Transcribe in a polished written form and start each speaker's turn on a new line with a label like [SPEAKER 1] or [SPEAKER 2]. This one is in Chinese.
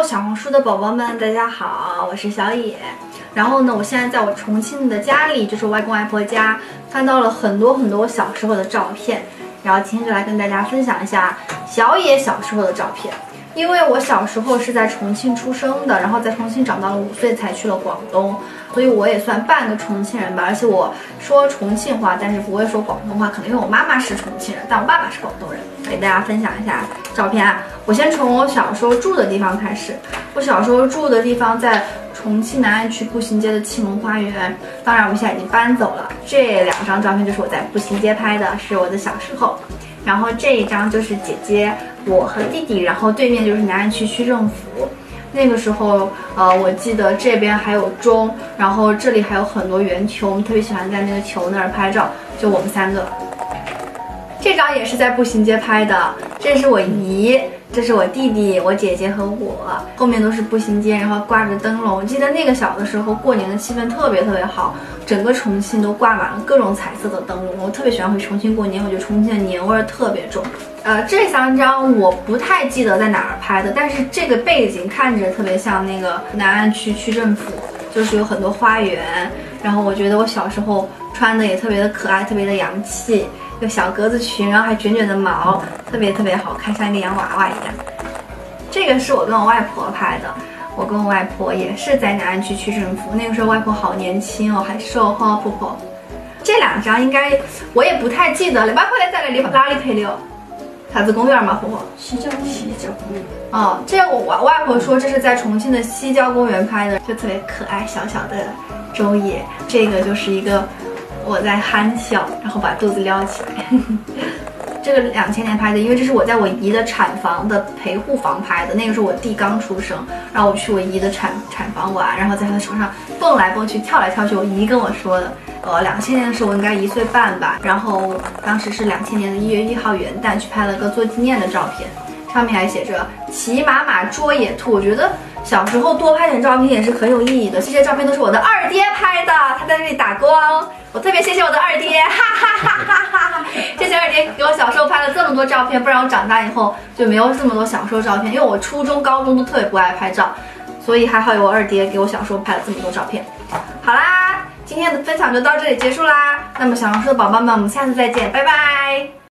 [SPEAKER 1] 小红书的宝宝们，大家好，我是小野。然后呢，我现在在我重庆的家里，就是我外公外婆家，翻到了很多我小时候的照片。然后今天就来跟大家分享一下小野小时候的照片。因为我小时候是在重庆出生的，然后在重庆长到了5岁才去了广东，所以我也算半个重庆人吧。而且我说重庆话，但是不会说广东话，可能因为我妈妈是重庆人，但我爸爸是广东人。给大家分享一下照片啊，我先从我小时候住的地方开始。我小时候住的地方在重庆南岸区步行街的庆隆花园，当然我们现在已经搬走了。这2张照片就是我在步行街拍的，是我的小时候。然后这一张就是姐姐、我和弟弟，然后对面就是南岸区区政府。那个时候，我记得这边还有钟，然后这里还有很多圆球，我们特别喜欢在那个球那儿拍照，就我们3个。这张也是在步行街拍的，这是我姨，这是我弟弟、我姐姐和我，后面都是步行街，然后挂着灯笼。我记得那个小的时候，过年的气氛特别好，整个重庆都挂满了各种彩色的灯笼。我特别喜欢回重庆过年，我觉得重庆的年味儿特别重。这3张我不太记得在哪儿拍的，但是这个背景看着特别像那个南岸区区政府，就是有很多花园。然后我觉得我小时候穿的也特别的可爱，特别的洋气。一个小格子裙，然后还卷卷的毛，特别好看，像一个洋娃娃一样。这个是我跟我外婆拍的，我跟我外婆也是在南岸区区政府，那个时候外婆好年轻哦，还瘦哈婆婆。这2张应该我也不太记得了，外婆来在哪里拍的？啥子公园吗？婆婆？西郊公园。哦，这我外婆说这是在重庆的西郊公园拍的，就特别可爱，小小的周野。这个就是一个。我在憨笑，然后把肚子撩起来。这个2000年拍的，因为这是我在我姨的产房的陪护房拍的。那个时候我弟刚出生，然后我去我姨的产房玩，然后在她的手上蹦来蹦去、跳来跳去。我姨跟我说的，2000年的时候我应该1岁半吧。然后当时是2000年的1月1号元旦，去拍了个做纪念的照片，上面还写着“骑马捉野兔”。我觉得小时候多拍点照片也是很有意义的。这些照片都是我的2爹拍的，他在这里打光。我特别谢谢我的2爹，哈！谢谢2爹给我小时候拍了这么多照片，不然我长大以后就没有这么多小时候照片。因为我初中、高中都特别不爱拍照，所以还好有我2爹给我小时候拍了这么多照片。好啦，今天的分享就到这里结束啦。那么小红书的宝宝们，我们下次再见，拜拜。